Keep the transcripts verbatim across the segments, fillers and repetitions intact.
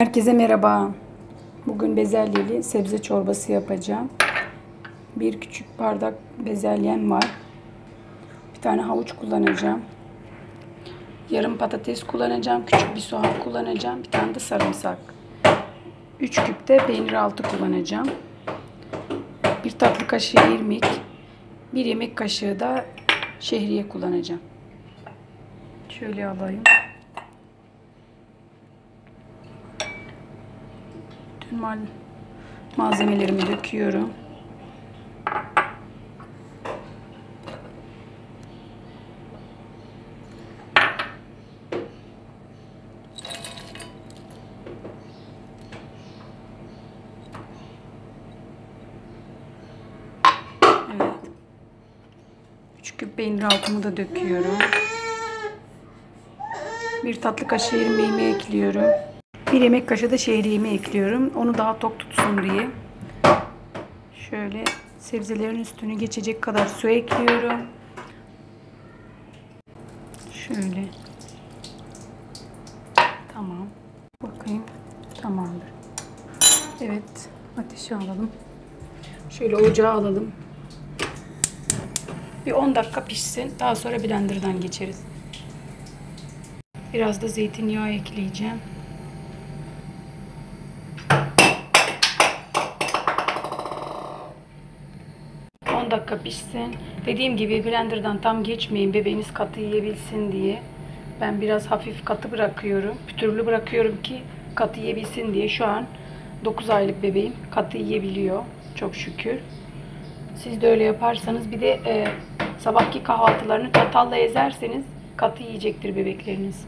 Herkese merhaba. Bugün bezelyeli sebze çorbası yapacağım. Bir küçük bardak bezelyem var. Bir tane havuç kullanacağım. Yarım patates kullanacağım. Küçük bir soğan kullanacağım. Bir tane de sarımsak. üç küp de peynir altı kullanacağım. bir tatlı kaşığı irmik. bir yemek kaşığı da şehriye kullanacağım. Şöyle alayım. Tüm malzemelerimi döküyorum. Evet. üç küp peynir altımı da döküyorum. bir tatlı kaşığı irmiğimi ekliyorum. bir yemek kaşığı da şehriyemi ekliyorum. Onu daha tok tutsun diye. Şöyle sebzelerin üstünü geçecek kadar su ekliyorum. Şöyle. Tamam. Bakayım. Tamamdır. Evet. Ateşi alalım. Şöyle ocağa alalım. Bir on dakika pişsin. Daha sonra blenderdan geçeriz. Biraz da zeytinyağı ekleyeceğim. on dakika pişsin. Dediğim gibi blenderdan tam geçmeyin. Bebeğiniz katı yiyebilsin diye. Ben biraz hafif katı bırakıyorum. Pütürlü bırakıyorum ki katı yiyebilsin diye. Şu an dokuz aylık bebeğim katı yiyebiliyor. Çok şükür. Siz de öyle yaparsanız bir de e, sabahki kahvaltılarını çatalla ezerseniz katı yiyecektir bebekleriniz.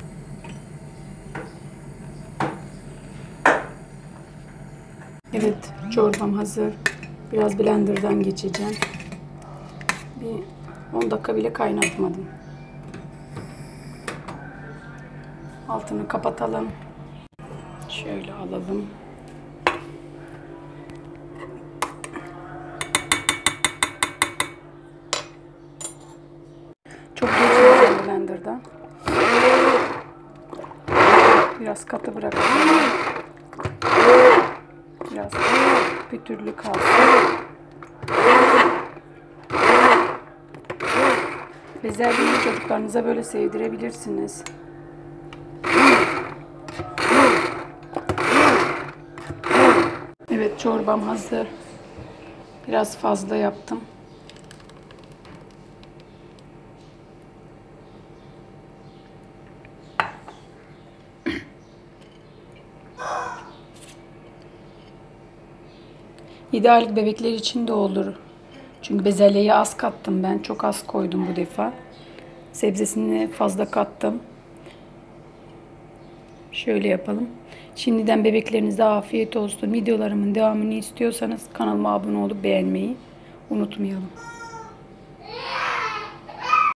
Evet, çorbam hazır. Biraz blenderdan geçeceğim. Bir on dakika bile kaynatmadım. Altını kapatalım. Şöyle alalım. Çok geçmeyeceğim blenderdan. Biraz katı bırakalım. Biraz pütürlü kalsın. Bezelyeyi çocuklarınıza böyle sevdirebilirsiniz. Evet, çorbam hazır. Biraz fazla yaptım. yedi aylık bebekler için de olur. Çünkü bezelyeyi az kattım ben. Çok az koydum bu defa. Sebzesini fazla kattım. Şöyle yapalım. Şimdiden bebeklerinize afiyet olsun. Videolarımın devamını istiyorsanız kanalıma abone olup beğenmeyi unutmayalım.